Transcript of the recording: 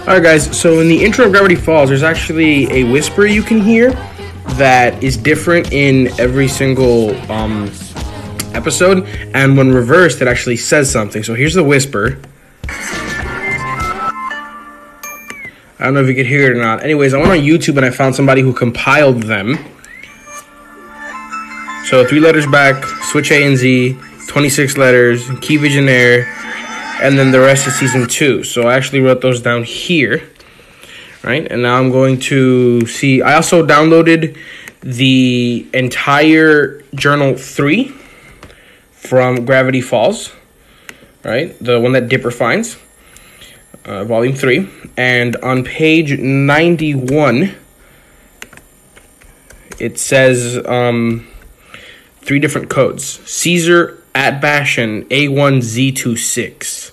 Alright guys, so in the intro of Gravity Falls, there's actually a whisper you can hear that is different in every single episode, and when reversed, it actually says something. So here's the whisper. I don't know if you could hear it or not. Anyways, I went on YouTube and I found somebody who compiled them. So 3 letters back, switch A and Z, 26 letters, Key Visionaire, and then the rest is season 2. So I actually wrote those down here, right? And now I'm going to see. I also downloaded the entire Journal 3 from Gravity Falls, right? The one that Dipper finds, volume 3. And on page 91, it says 3 different codes: Caesar, Atbash, and A1Z26.